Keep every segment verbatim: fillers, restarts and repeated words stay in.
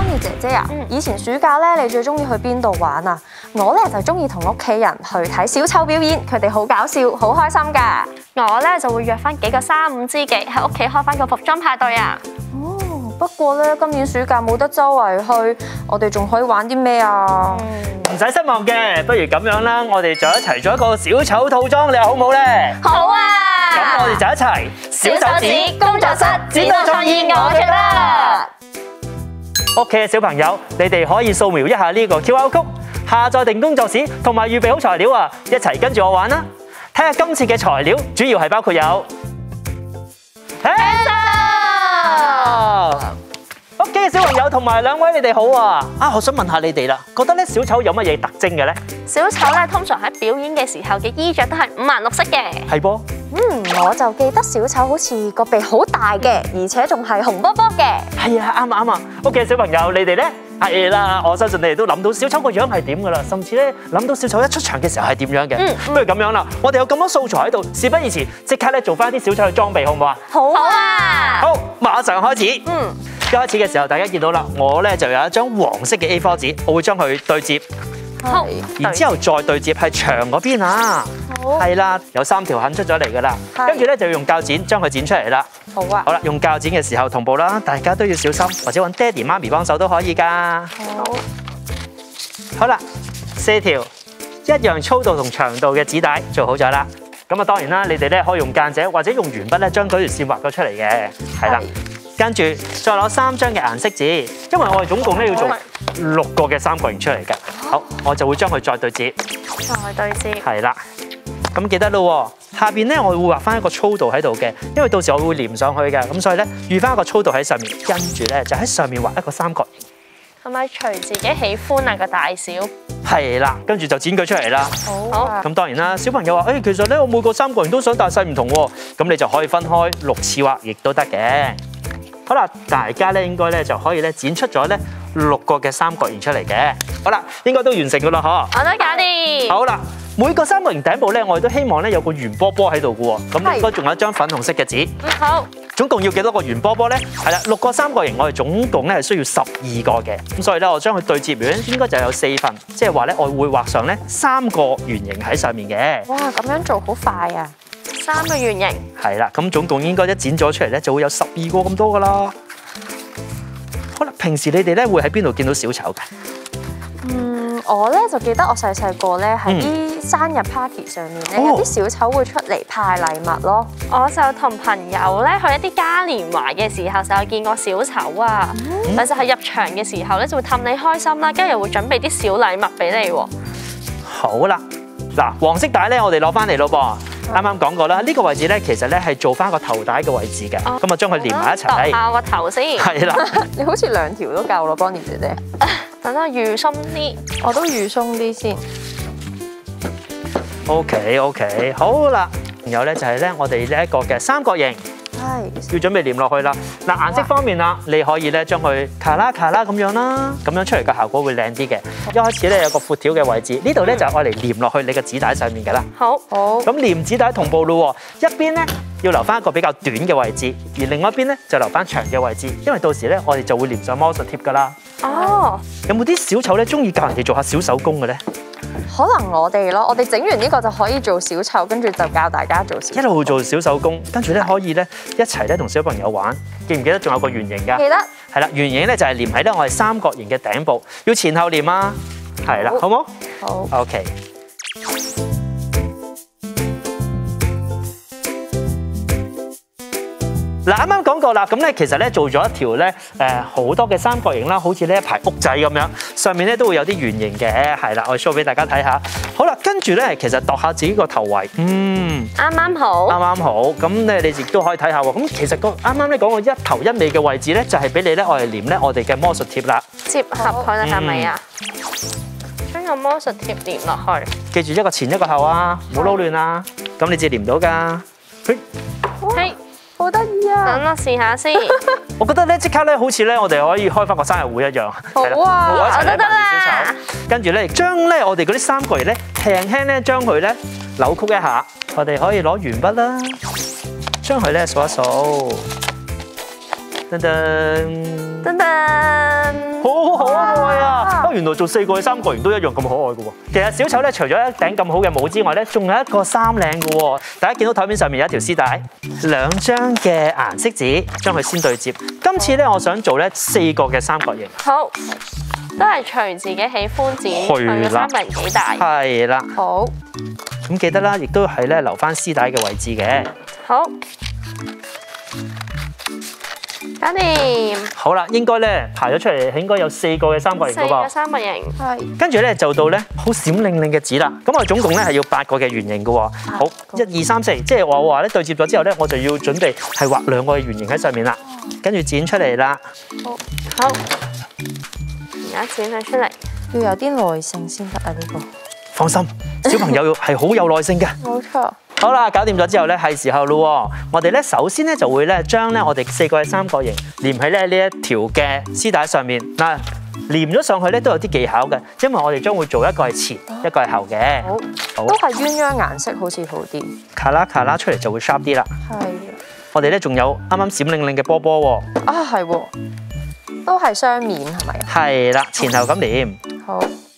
Bonnie 姐姐啊，以前暑假咧，你最中意去邊度玩啊？我咧就中意同屋企人去睇小丑表演，佢哋好搞笑，好開心㗎。 我咧就會約翻幾個三五知己喺屋企開翻個服裝派對啊！ 哦，不過咧今年暑假冇得周圍去，我哋仲可以玩啲咩啊？ 唔使失望嘅，不如咁樣啦，我哋就一齊做一個小丑套裝，你話好唔好咧？ 好啊！ 咁我哋就一齊小手指工作室展露創意，我決啦！ 屋企嘅小朋友，你哋可以掃描一下呢個 Q R code，下載定工作室，同埋預備好材料啊，一齊跟住我玩啦！睇下今次嘅材料主要係包括有 pencil。屋企嘅小朋友同埋兩位你哋好啊！啊，我想問下你哋啦，覺得咧小丑有乜嘢特徵嘅咧？ 小丑咧通常喺表演嘅時候嘅衣着都係五顏六色嘅。 係噃。 嗯，我就記得小丑好似個鼻好大嘅，而且仲係紅波波嘅。 係啊，啱啊啱啊！屋企嘅小朋友，你哋咧係啦，我相信你哋都諗到小丑個樣係點噶啦，甚至咧諗到小丑一出場嘅時候係點樣嘅。嗯，不如咁樣啦，我哋有咁多素材喺度，事不宜遲，即刻咧做翻啲小丑嘅裝備，好唔好啊？ 好啊！ 好，馬上開始。 嗯， 一開始嘅時候，大家見到啦，我咧就有一張黃色嘅 A 四 紙，我會將佢對接。 好， 然之後再對接係長嗰邊啊，係啦，有三條痕出咗嚟噶啦，跟住咧就要用鉸剪將佢剪出嚟啦。 好啊， 好啦，用鉸剪嘅時候同步啦，大家都要小心，或者揾爹哋媽咪幫手都可以噶。 好， 好啦，四條一樣粗度同長度嘅紙帶做好咗啦。咁啊，當然啦，你哋咧可以用間尺或者用鉛筆咧將嗰條線畫咗出嚟嘅，係啦。跟住再攞三張嘅顏色紙，因為我哋總共咧要做六個嘅三角形出嚟㗎。好，我就會將佢再對接， 再對接， 係啦。咁記得咯，下邊咧我會畫翻一個粗度喺度嘅，因為到時我會連上去嘅，咁所以咧預翻一個粗度喺上面，跟住咧就喺上面畫一個三角形。 係咪隨自己喜歡啊個大小？ 係啦，跟住就剪佢出嚟啦。 好啊。 咁當然啦，小朋友話：誒，其實咧我每個三角形都想大細唔同喎，咁你就可以分開六次畫，亦都得嘅。好啦，大家咧應該咧就可以咧剪出咗咧六個嘅三角形出嚟嘅。好啦，應該都完成噶啦，嗬。 我都搞掂。 好啦，每個三角形頂部咧，我哋都希望咧有個圓波波喺度嘅喎。咁應該仲有一張粉紅色嘅紙。 嗯，好。 總共要幾多個圓波波咧？係啦，六個三角形，我哋總共咧係需要十二個嘅。咁所以咧，我將佢對接完，應該就有四份，即係話咧，我會畫上咧三個圓形喺上面嘅。 哇，咁樣做好快啊！ 三個圓形。 係啦，咁總共應該一剪咗出嚟咧，就會有十二個咁多噶啦。好啦，平時你哋咧會喺邊度見到小丑嘅？ 嗯，我咧就記得我細細個咧喺啲生日 party 上面咧， 哦有啲小丑會出嚟派禮物咯。 我就同朋友咧去一啲嘉年華嘅時候，就有見過小丑啊。但就係入場嘅時候咧，就會氹你開心啦，跟住又會準備啲小禮物俾你喎。 好啦，嗱，黃色帶咧，我哋攞翻嚟咯噃。啱啱講過啦，呢個位置咧，其實咧係做翻個頭帶嘅位置嘅，咁啊將佢連埋一齊。 度下我個頭先。 係啦， 你好似兩條都夠咯，Bonnie姐姐。 等我預鬆啲， 我都預鬆啲先。 OK OK， 好啦，仲有咧就係咧我哋呢一個嘅三角形。 係， 要準備黏落去啦。嗱，顏色方面啦，你可以咧將佢卡啦卡啦咁樣啦，咁樣出嚟嘅效果會靚啲嘅。一開始咧有個闊條嘅位置，呢度咧就係愛嚟黏落去你嘅紙帶上面㗎啦。 好， 好。 咁黏紙帶同步咯喎，一邊咧要留翻一個比較短嘅位置，而另外一邊咧就留翻長嘅位置，因為到時咧我哋就會黏上魔術貼㗎啦。 哦， 有冇啲小丑咧中意教人哋做下小手工嘅咧？ 可能我哋咯，我哋整完呢個就可以做小丑，跟住就教大家做小丑。 一路做小手工，跟住咧可以咧一齊咧同小朋友玩。記唔記得仲有個圓形㗎？ 記得。 係啦，圓形咧就係黏喺咧我哋三角形嘅頂部，要前後黏啊。係啦，好冇？ 好。 OK。嗱，啱啱講過啦，咁咧其實咧做咗一條咧誒好多嘅三角形啦，好似呢一排屋仔咁樣，上面咧都會有啲圓形嘅，係啦，我 show 俾大家睇下。好啦，跟住咧其實度下自己個頭圍，嗯， 啱啱好， 啱啱好。咁咧你亦都可以睇下喎。咁其實個啱啱咧講個一頭一尾嘅位置咧，就係俾你咧我嚟黏咧我哋嘅魔術貼啦。 接合佢啦，係咪啊？將個魔術貼黏落去。 記住一個前一個後啊，唔好撈亂啊。咁你至黏到㗎。嘿， 嘿。 好得意啊！ 等我試下先。 我覺得咧，即刻咧，好似咧，我哋可以開翻個生日會一樣。 好啊， 我一齊咧得啦。 小丑，跟住咧，將咧我哋嗰啲三角形咧，輕輕咧將佢咧扭曲一下。我哋可以攞鉛筆啦，將佢咧數一數。噔噔噔噔。 好原來做四個嘅三角形都一樣咁可愛嘅喎。其實小丑咧，除咗一頂咁好嘅帽之外咧，仲有一個衫領嘅喎。大家見到台面上面有一條絲帶，兩張嘅顏色紙，將佢先對接。今次咧，我想做咧四個嘅三角形。 好，都係隨自己喜歡剪，佢嘅三角形幾大。 係啦。 好。 咁記得啦，亦都係咧留翻絲帶嘅位置嘅。 好。搞掂。 好啦，應該咧排咗出嚟，應該有四個嘅三角形㗎噃。 四個三角形。 係。 跟住咧就到咧好閃靈靈嘅紙啦。咁我總共咧係要八個嘅圓形㗎喎。好，一二三四，即係我話咧對接咗之後咧，我就要準備係畫兩個嘅圓形喺上面啦。跟住剪出嚟啦。 好。好。而家剪佢出嚟。 要有啲耐性先得啊！呢個。 放心，小朋友係好有耐性嘅。 冇錯。 好啦，搞掂咗之後咧，係時候咯。我哋咧首先咧就會咧將咧我哋四個嘅三角形連喺咧呢一條嘅絲帶上面。嗱，連咗上去咧都有啲技巧嘅，因為我哋將會做一個係前，一個係後嘅。 好， 好都係鴛鴦顏色好似好啲。 卡啦卡啦出嚟就會 sharp 啲啦。 係。 我哋咧仲有啱啱閃靈靈嘅波波喎。 啊，係喎，都係雙面係咪啊？ 係啦，前後咁連。 好。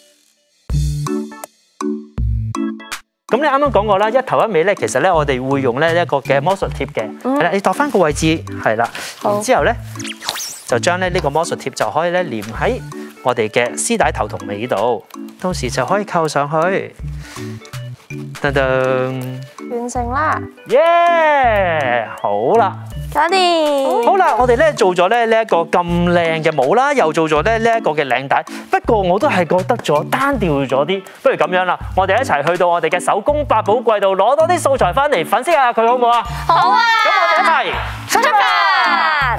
咁你啱啱講過啦，一頭一尾咧，其實咧我哋會用咧一個嘅魔術貼嘅，係啦、嗯，你度翻個位置，係啦，然之後咧就將咧呢個魔術貼就可以咧連喺我哋嘅絲帶頭同尾度，到時就可以扣上去。噔噔， 完成啦！ 耶、yeah! 好啦， 搞掂。 好啦，我哋咧做咗咧呢一個咁靚嘅帽啦，又做咗咧呢一個嘅領帶。不過我都係覺得咗單調咗啲，不如咁樣啦，我哋一齊去到我哋嘅手工百寶櫃度攞多啲素材翻嚟粉飾下佢，好唔好啊？ 好啊！ 咁我哋一齊出發！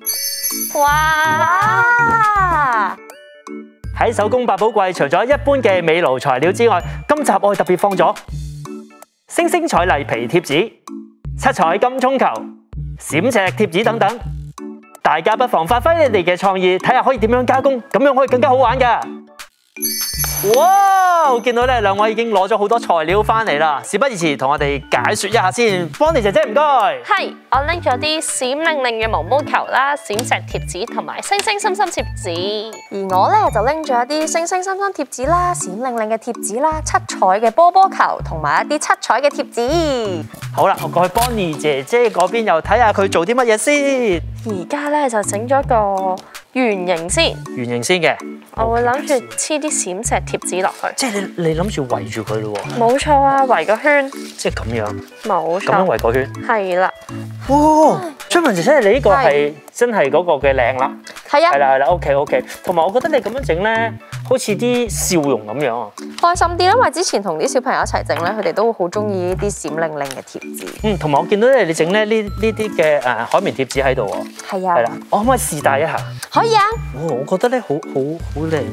哇！ 喺手工百寶櫃，除咗一般嘅美勞材料之外，今集我哋特別放咗星星彩麗皮貼紙、七彩金蔥球、閃石貼紙等等。大家不妨發揮你哋嘅創意，睇下可以點樣加工，咁樣可以更加好玩㗎。哇！我見到咧兩位已經攞咗好多材料翻嚟啦，事不宜遲，同我哋解說一下先。Bonnie姐姐唔該。 係，我拎咗啲閃靈靈嘅毛毛球啦、閃石貼紙同埋星星心心貼紙。 而我咧就拎咗一啲星星心心貼紙啦、閃靈靈嘅貼紙啦、七彩嘅波波球同埋一啲七彩嘅貼紙。 好啦，我過去 Bonnie姐姐嗰邊又睇下佢做啲乜嘢先。 而家咧就整咗個圓形先， 圓形先嘅。 我會諗住黐啲閃石貼紙落去。 即係你你諗住圍住佢咯喎？ 冇錯啊，圍個圈。 即係咁樣。 冇錯。 咁樣圍個圈。 係啦。 哇！張文姐姐，你呢個係真係嗰個嘅靚啦。 係啊。 係啦係啦 ，OK OK。同埋我覺得你咁樣整咧，好似啲笑容咁樣啊。 開心啲，因為之前同啲小朋友一齊整咧，佢哋都好中意呢啲閃靈靈嘅貼紙。 嗯，同埋我見到咧，你整咧呢呢啲嘅誒海綿貼紙喺度喎。 係啊。係啦， 我可唔可以試戴一下？ 可以啊。 哦，我覺得咧好好好靚。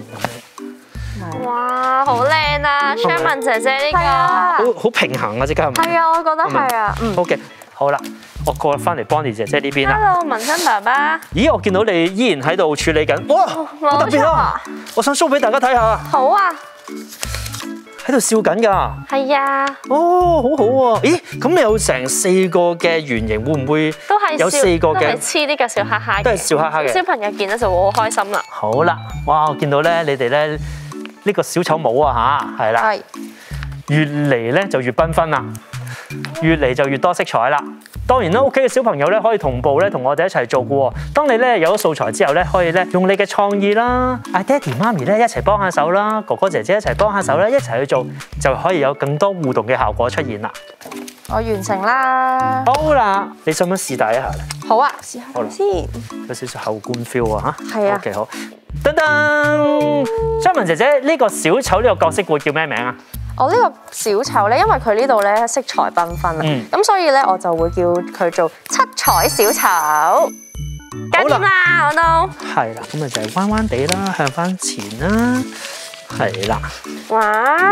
哇，好靚啊！張文姐姐呢個。 好好平衡啊！即刻。 係啊，我覺得係啊。嗯。 好嘅，好啦，我過翻嚟Bonnie姐姐呢邊啦。 Hello，文森爸爸。 咦，我見到你依然喺度處理緊，哇，好特別啊！我想 show 俾大家睇下。 好啊。 喺度笑緊㗎。 係啊。 哦，好好喎。咦，咁你有成四個嘅圓形，會唔會都係有四個嘅？ 都係黐呢個笑哈哈嘅。 都係笑哈哈嘅。 小朋友見到就會好開心啦。 好啦，哇！我見到咧，你哋咧呢個小丑帽啊吓，係啦， 係越嚟咧就越繽紛啦，越嚟就越多色彩啦。當然啦，屋企嘅小朋友咧可以同步咧同我哋一齊做嘅喎。當你咧有咗素材之後咧，可以咧用你嘅創意啦，嗌爹哋媽咪咧一齊幫下手啦，哥哥姐姐一齊幫下手咧，一齊去做，就可以有更多互動嘅效果出現啦。 我完成啦。 好啦，你想唔想試戴一下咧？ 好啊，試下先。 有少少後觀 feel 啊嚇。 係啊。 OK 好。噔噔，張文姐姐呢個小丑呢個角色會叫咩名啊？ 我呢個小丑咧，因為佢呢度咧色彩繽紛啊，咁、嗯、所以咧我就會叫佢做七彩小丑。 搞掂啦，我都。 係啦，咁咪就係彎彎地啦，向翻前啦，係啦。 哇，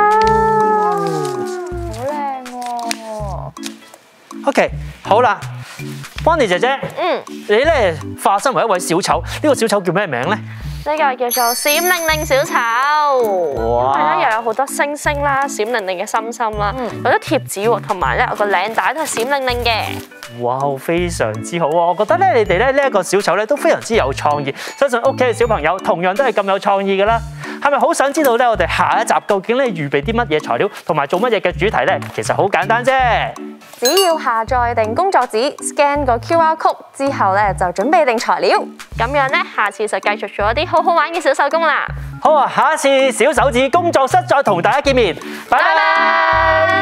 好靚喎 ！OK， 好啦 ，Bonnie 姐姐， 嗯， 你咧化身為一位小丑，呢、這個小丑叫咩名咧？ 呢個叫做閃靈靈小丑，因為咧又有好多星星啦、閃靈靈嘅心心啦，嗯、有啲貼紙喎，同埋咧我個領帶都係閃靈靈嘅。 哇，非常之好啊！我覺得咧，你哋咧呢一個小丑咧都非常之有創意，相信屋企嘅小朋友同樣都係咁有創意噶啦。 係咪好想知道咧？我哋下一集究竟咧預備啲乜嘢材料，同埋做乜嘢嘅主題咧？其實好簡單啫， 只要下載定工作紙 ，scan 個 Q R code 之後咧，就準備定材料。 咁樣咧，下次就繼續做一啲好好玩嘅小手工啦。 好啊，下一次小手指工作室再同大家見面，拜拜。